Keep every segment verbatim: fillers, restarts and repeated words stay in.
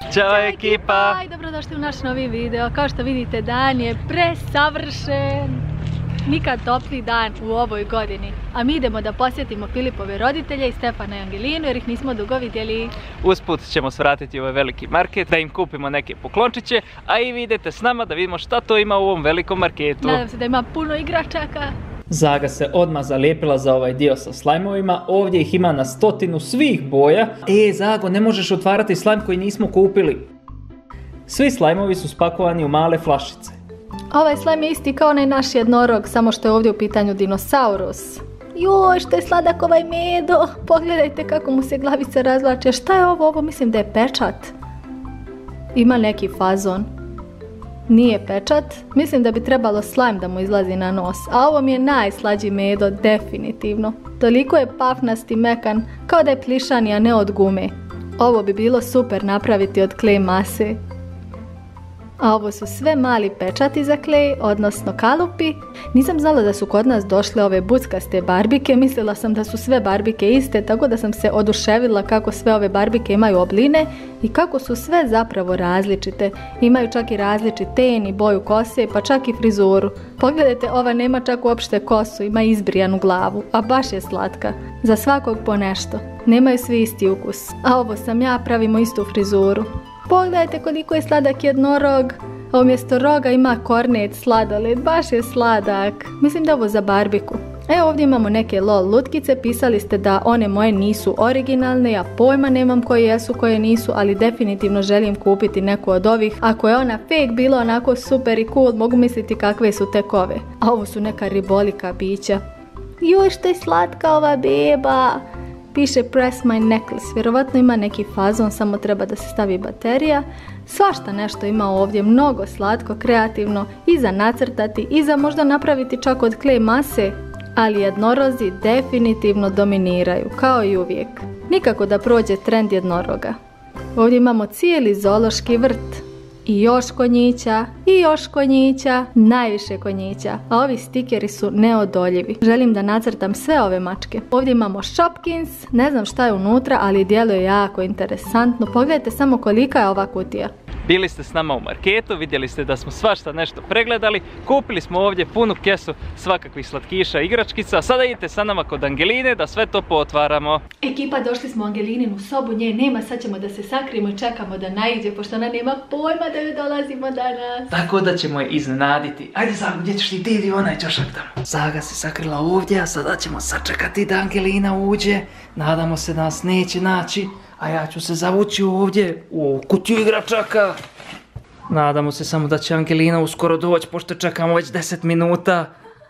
Ćao ekipa! I dobrodošli u naš novi video. Kao što vidite, dan je presavršen. Nikad topliji dan u ovoj godini. A mi idemo da posjetimo Filipove roditelje i Stefana i Angelinu jer ih nismo dugo vidjeli. Usput ćemo svratiti u ovaj veliki market da im kupimo neke poklončiće, a i vi idete s nama da vidimo šta to ima u ovom velikom marketu. Nadam se da ima puno igračaka. Zaga se odmah zalijepila za ovaj dio sa slajmovima, ovdje ih ima na stotinu svih boja. E, Zago, ne možeš otvarati slajm koji nismo kupili. Svi slajmovi su spakovani u male flašice. Ovaj slajm je isti kao onaj naš jednorog, samo što je ovdje u pitanju dinosaurus. Joj, što je sladak ovaj medo. Pogledajte kako mu se glavice razvlače. Šta je ovo? Ovo mislim da je pečat. Ima neki fazon. Nije pečat. Mislim da bi trebalo slajm da mu izlazi na nos. A ovo mi je najslađi medo, definitivno. Toliko je pafnasti mekan, kao da je plišani, a ne od gume. Ovo bi bilo super napraviti od klej mase. A ovo su sve mali pečati za klej, odnosno kalupi. Nisam znala da su kod nas došle ove buckaste barbike, mislila sam da su sve barbike iste, tako da sam se oduševila kako sve ove barbike imaju obline i kako su sve zapravo različite. Imaju čak i različit ten i boju kose, pa čak i frizuru. Pogledajte, ova nema čak uopšte kosu, ima izbrijanu glavu, a baš je slatka. Za svakog po nešto. Nemaju svi isti ukus. A ovo sam ja, pravimo istu frizuru. Pogledajte koliko je sladak jednorog, a umjesto roga ima kornet sladoled, baš je sladak. Mislim da je ovo za barbiku. Evo ovdje imamo neke lol lutkice, pisali ste da one moje nisu originalne, ja pojma nemam koje jesu, koje nisu, ali definitivno želim kupiti neku od ovih. Ako je ona fake bila onako super i cool, mogu misliti kakve su tek ove. A ovo su neka ribolika bića. Joj, što je slatka ova beba! Piše press my necklace, vjerovatno ima neki fazon, samo treba da se stavi baterija. Svašta nešto ima ovdje, mnogo slatko, kreativno, i za nacrtati, i za možda napraviti čak od klej mase. Ali jednorozi definitivno dominiraju, kao i uvijek. Nikako da prođe trend jednoroga. Ovdje imamo cijeli zoološki vrt. I još konjića, i još konjića, najviše konjića, a ovi stikeri su neodoljivi. Želim da nacrtam sve ove mačke. Ovdje imamo Shopkins, ne znam šta je unutra, ali djeluje jako interesantno. Pogledajte samo kolika je ova kutija. Bili ste s nama u marketu, vidjeli ste da smo svašta nešto pregledali, kupili smo ovdje punu kesu svakakvih slatkiša i igračkica, a sada idete sa nama kod Angeline da sve to pootvaramo. Ekipa, došli smo u Angelininu sobu, nje nema, sad ćemo da se sakrijemo i čekamo da naiđe, pošto ona nema pojma da joj dolazimo danas. Tako da ćemo je iznenaditi. Ajde Zago, gdje ćeš ti, ti idi onaj ćošak tamo. Zaga se sakrila ovdje, a sada ćemo sačekati da Angelina uđe. Nadamo se da nas neće naći. A ja ću se zavući ovdje u kutiju igračaka. Nadamo se samo da će Angelina uskoro doći, pošto čekamo već deset minuta.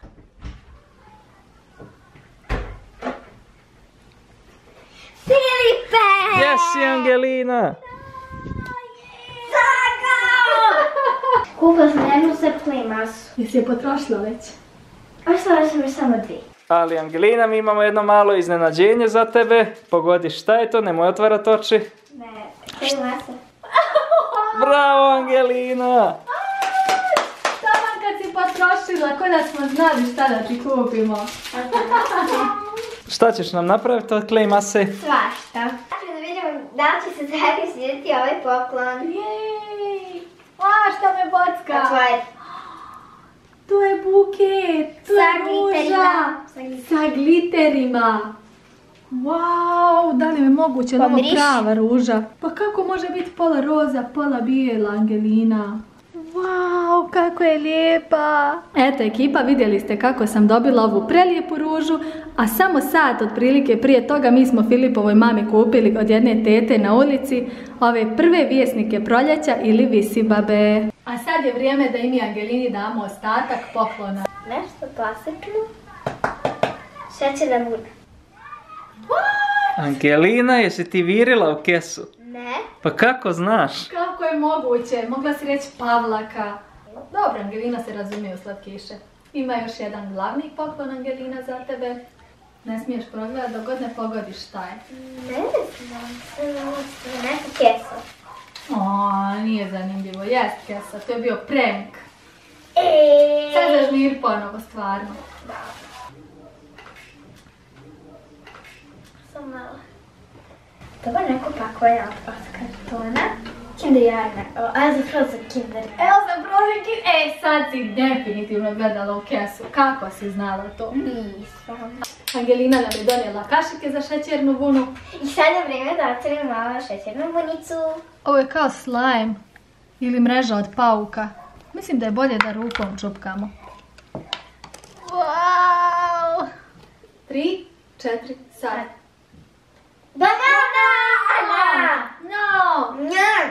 Filipe! Gdje si, Angelina? Zaga! Kupila sam jednu seplu masu. Jesi je potrošila već? Ostala sam još samo dvije. Ali Angelina, mi imamo jedno malo iznenađenje za tebe. Pogodi šta je to, nemoj otvarati oči. Ne, seplu masu. Bravo, Angelina! Sama kad si potrošila, ko da smo znali šta da ti kupimo. Šta ćeš nam napraviti od klej mase? Svašta. Ja ću da vidimo da li će se Zagi svidjeti ovaj poklon. Jej! A, šta me bocka? Otvori. To je buket, to Sa je ruža. gliterima. Sa gliterima. Wow, da li je moguće da ovo Pomiriši. prava ruža? Pa kako može biti pola roza, pola bijela, Angelina? Wow, kako je lijepa! Eto ekipa, vidjeli ste kako sam dobila ovu prelijepu ružu, a samo sat otprilike prije toga mi smo Filipovoj mami kupili od jedne tete na ulici ove prve vjesnike proljeća ili visibabe. A sad je vrijeme da i mi Angelini damo ostatak poklona. Nešto klasično. Sve će da bude. Angelina, jesi ti virila u kesu? Ne. Pa kako znaš? Kako je moguće? Mogla si reći Pavlaka. Dobro, Angelina se razumije u slatkiše. Ima još jedan glavni poklon, Angelina, za tebe. Ne smiješ progledati dok god ne pogodiš šta je. Ne znam. Neka kesa. O, nije zanimljivo. Jest kesa, to je bio prank. Eee. Sad zažmir ponovo, stvarno. Samo malo. Dobro, neko pakuje od kartona. Kinder jajna. Elza Frozen Kinder. Elza Frozen Kinder. E, sad si definitivno gledala u kesu. Kako si znala to? Nisam. Angelina nam je donijela kašike za šećernu vunu. I sad je vrijeme da otvorim malo šećernu vunicu. Ovo je kao slime. Ili mreža od pauka. Mislim da je bolje da rukom čupkamo. Wow! Tri, četiri, sad. Banana! No! Nja!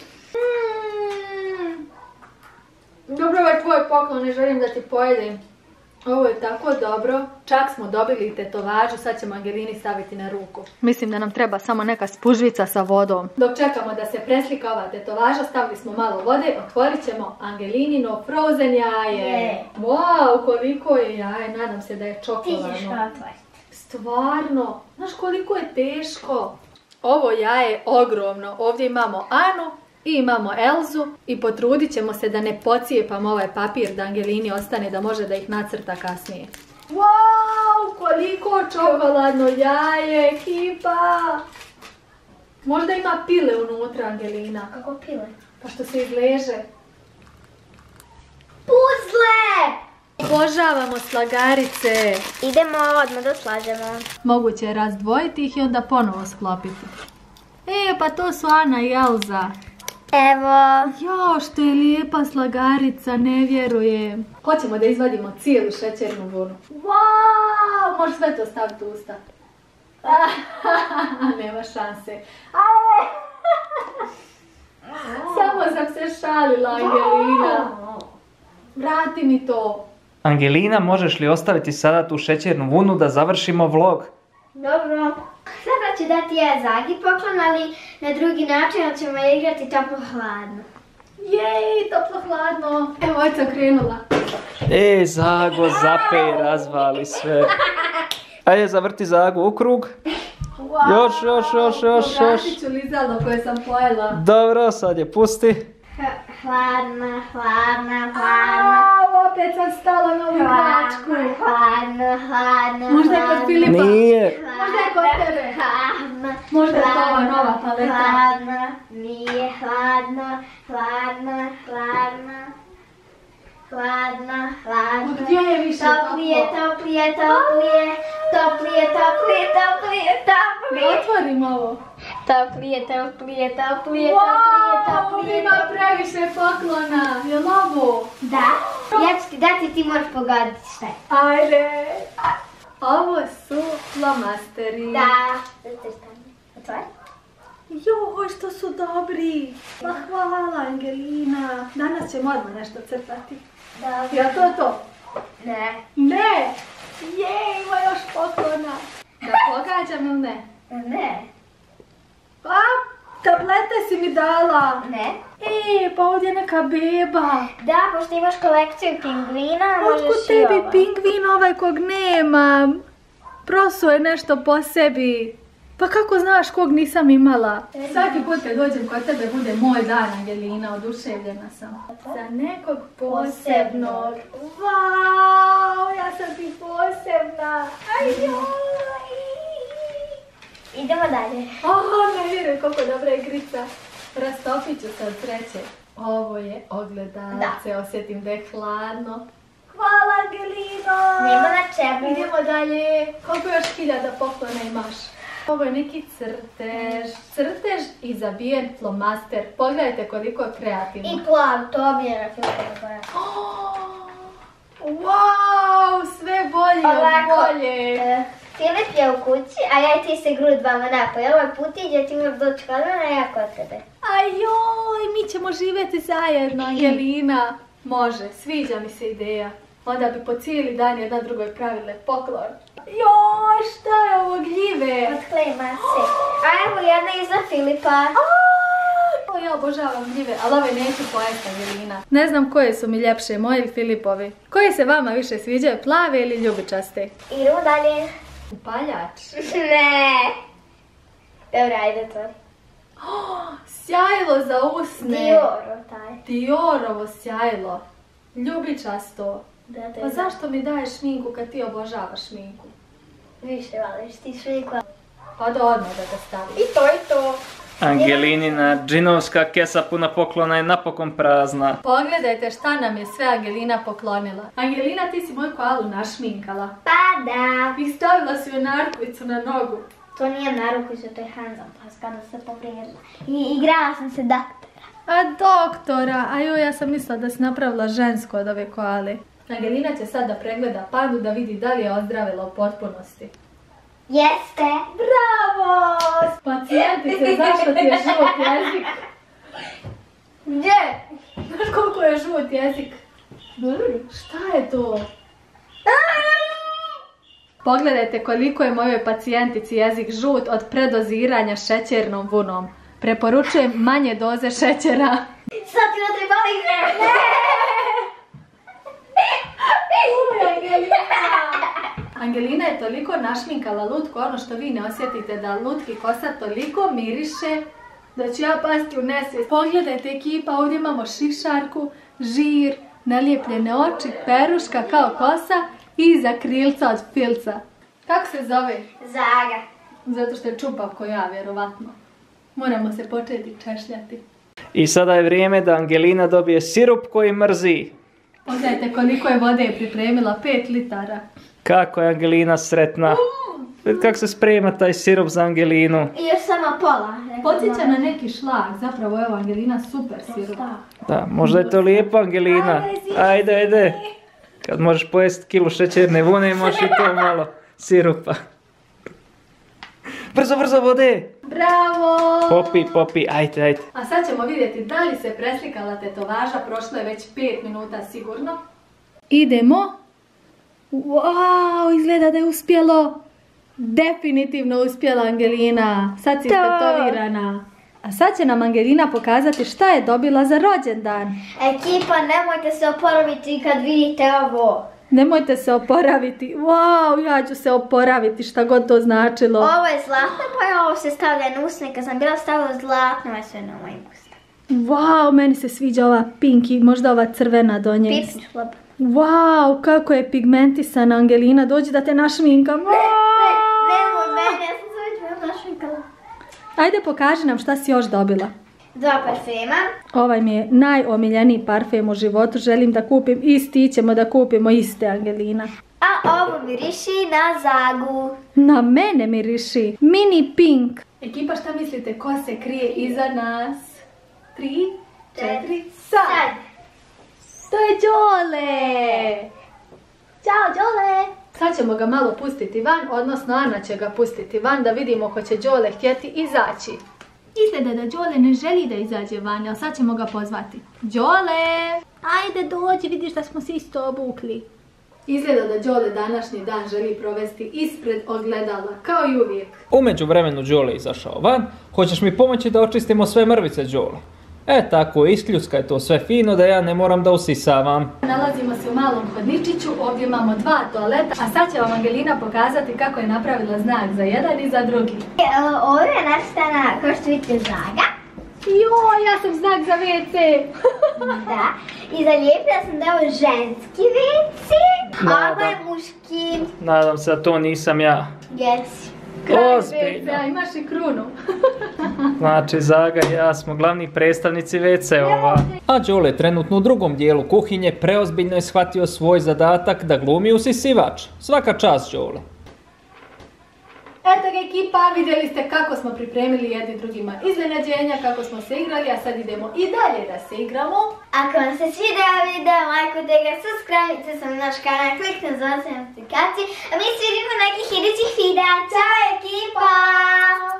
Mm. Dobro, ovaj tvoj poklon, ne želim da ti pojedem. Ovo je tako dobro. Čak smo dobili i tetovažu, sad ćemo Angelini staviti na ruku. Mislim da nam treba samo neka spužvica sa vodom. Dok čekamo da se preslika ova tetovaža, stavili smo malo vode, otvorit ćemo Angelinino Frozen jaje. Wow, koliko je jaje, nadam se da je čokoladno. Ti ćeš otvoriti. Stvarno, znaš koliko je teško. Ovo jaje je ogromno. Ovdje imamo Anu i imamo Elzu i potrudit ćemo se da ne pocijepamo ovaj papir da Angelini ostane da može da ih nacrta kasnije. Wow, koliko čokoladno jaje, ekipa! Možda ima pile unutra, Angelina. Kako pile? Pa što se izleže. Puzle! Obožavamo slagarice. Idemo odmah da slažemo. Moguće je razdvojiti ih i onda ponovo sklopiti. E, pa to su Ana i Elza. Evo. Jao, što je lijepa slagarica, ne vjerujem. Hoćemo da izvadimo cijelu šećernu vunu. Wow, možeš sve to staviti u usta. Nema šanse. Samo sam se šalila, Angelina. Vrati mi to. Angelina, možeš li ostaviti sada tu šećernu vunu da završimo vlog? Dobro. Sada ću dati ja Zagi poklon, ali na drugi način ćemo igrati toplo-hladno. Jej, toplo-hladno. Evo, već sam krenula. E, Zago, zapej, razvali sve. Ajde, zavrti Zagu u krug. Wow. Još, još, još, još, još. Povratit ću lizalo koje sam pojela. Dobro, sad je pusti. Hladna, hladna, hladna. A, opet sam stala na ovu igračku. Hladno, hladno, Možda je kod Filipa. Nije. Možda je kod tebe. Hladno, Možda je to ova nova paleta. hladno, nije hladno, hladno, hladno. Hladno, hladno. Gdje je više toplije, toplo? toplije, toplije, toplije, toplije, toplije, toplije. Otvorim ovo. Toplije, toplije, toplije, Wow, toplije, ovo toplije. ima previše poklona. Je li ovo? Da, ja ću ti dati, ti moraš pogoditi šta je. Ajde. Ovo su flomasteri. Da. Otvori. Joj, što su dobri. Pa hvala, Angelina. Danas ćemo odmah nešto crtati. Da. Jel to to? Ne. Ne. Jej, ima još poklona. Da pogađam ili ne? Ne. A, tablete si mi dala. Ne. E, pa ovdje je neka beba. Da, pošto imaš kolekciju pingvina, možeš Otkud i tebi ovo. pingvin ovaj kog nema? Prosuo je nešto po sebi. Pa kako znaš kog nisam imala? Svaki put kad dođem kod tebe bude moj dan, Angelina, oduševljena sam. Za nekog posebnog. Vau, ja sam ti posebna. Idemo dalje. Oh, ne vjerujem koliko dobra igrica. Rastopit ću se od sreće. Ovo je ogledalce, osjetim da je hladno. Hvala, Angelino! Nema na čemu. Idemo dalje. Koliko još hiljada poklona imaš? Ovo je neki crtež. Crtež i zabijen flomaster. Pogledajte koliko je kreativno. I plav, to mi je na filmu. Wow, sve bolje od Ovako, bolje. e, Filip je u kući, a ja i ti se grudbamo napoj. Ovo je putić gdje ti moraš doći kod mene, a ja kod tebe. Ajoj, mi ćemo živjeti zajedno, Angelina. Može, sviđa mi se ideja. Onda bi po cijeli dan jedna drugoj pravile poklon. Joj, šta je ovo gljive? Od klema se. A evo jedna i za Filipa. O, ja obožavam gljive, ali ove neću pojesti, Angelina. Ne znam koje su mi ljepše, moje ili Filipovi. Koje se vama više sviđaju, plave ili ljubičaste? Idemo dalje. Upaljač. Ne. Dobro, ajde to. Sjajlo za usne. Dioro taj. Diorovo sjajlo. Ljubičasto. Da, to Pa je zašto mi daješ šminku kad ti obožavaš šminku? više voliš ti šviku. Pa da odmah da ga stavim. I to i to. Angelinina džinovska kesa puna poklona je napokon prazna. Pogledajte šta nam je sve Angelina poklonila. Angelina, ti si moju koalu našminkala. Pa da. I stavila si joj narukvicu na nogu. To nije narukvica, to je hanzapaska da se povrijedila. I igrala sam se doktora. A doktora, a joj, ja sam mislila da si napravila žensko od ove koale. Angelina će sad da pregleda pandu da vidi da li je ozdravila u potpunosti. Jeste. Bravo! Pacijentice, zašto ti je žut jezik? Gdje? Znaš koliko je žut jezik? Šta je to? Pogledajte koliko je mojoj pacijentici jezik žut od predoziranja šećernom vunom. Preporučujem manje doze šećera. Sad ti ne trebali ne! Angelina je toliko našminkala lutku, ono što vi ne osjetite da lutki kosa toliko miriše da ću ja pasti u nesvijest. Pogledajte ekipa, ovdje imamo šišarku, žir, nalijepljene oči, peruška kao kosa i zakrilca od filca. Kako se zove? Zaga. Zato što je čupav ko ja, vjerovatno. Moramo se početi češljati. I sada je vrijeme da Angelina dobije sirup koji mrzi. Pogledajte koliko je vode pripremila, pet litara. Kako je Angelina sretna. Kako se sprema taj sirup za Angelinu. I još samo pola. Podsjeća na neki šlag, zapravo evo Angelina super sirup. Da, možda je to lijepo Angelina. Ajde, ajde. Kad možeš pojesti kilu šećerne vune, možeš i to malo sirupa. Brzo, brzo vode. Bravo! Popi, popi, ajde, ajde. A sad ćemo vidjeti da li se preslikala tetovaža, prošlo je već pet minuta sigurno. Idemo. Wow, izgleda da je uspjelo. Definitivno uspjela Angelina. Sad si istetovirana. A sad će nam Angelina pokazati šta je dobila za rođendan. Ekipa, nemojte se oporaviti kad vidite ovo. Nemojte se oporaviti. Wow, ja ću se oporaviti, šta god to značilo. Ovo je zlatna boja, ovo se stavlja na usne. Kad sam bila stavila zlatno, ovo je sve na mojim ustima. Wow, meni se sviđa ova pink i možda ova crvena do nje. Pipni slab. Wow, kako je pigmentisana Angelina. Dođi da te našminkam. Ne, ne, nemoj mene, ja sam se već bila našminkala. Ajde, pokaži nam šta si još dobila. Dva parfema. Ovaj mi je najomiljeniji parfem u životu. Želim da kupim isti i ćemo da kupimo iste, Angelina. A ovo miriši na Zagu. Na mene miriši. Mini pink. Ekipa, šta mislite ko se krije iza nas? Tri, četiri, sad! To je Đole! Ćao, Đole! Sad ćemo ga malo pustiti van, odnosno Ana će ga pustiti van da vidimo ko će Đole htjeti izaći. Izgleda da Đole ne želi da izađe van, ali sad ćemo ga pozvati. Đole! Ajde dođi, vidiš da smo se isto obukli. Izgleda da Đole današnji dan želi provesti ispred ogledala, kao i uvijek. U međuvremenu Đole je izašao van. Hoćeš mi pomoći da očistimo sve mrvice, Đole? E tako, iskljuska je to sve fino da ja ne moram da usisavam. Nalazimo se u malom hodničiću, ovdje imamo dva toaleta, a sad će vam Angelina pokazati kako je napravila znak za jedan i za drugi. Ovdje je nacrtana, kao što vidite, Zaga. Joj, ja sam znak za ve ce. Da. I zalijepila sam da je ovo ženski ve ce, a ovo je muški. Nadam se da to nisam ja. Jesi. Kraj Ozbiljno. ve ce, a imaš i krunu. Znači, Zaga i ja smo glavni predstavnici ve ce-ova. A Đole je trenutno u drugom dijelu kuhinje preozbiljno je shvatio svoj zadatak da glumi usisivač. Svaka čast, Đole. Eto ga ekipa, vidjeli ste kako smo pripremili jedni drugima iznenađenja, kako smo se igrali, a sad idemo i dalje da se igramo. Ako vam se svidio video, lajkujte ga, subscribe-te se na naš kanal, kliknite na zvonce notifikacije, a mi se vidimo u nekih idućih videa. Ćao ekipa!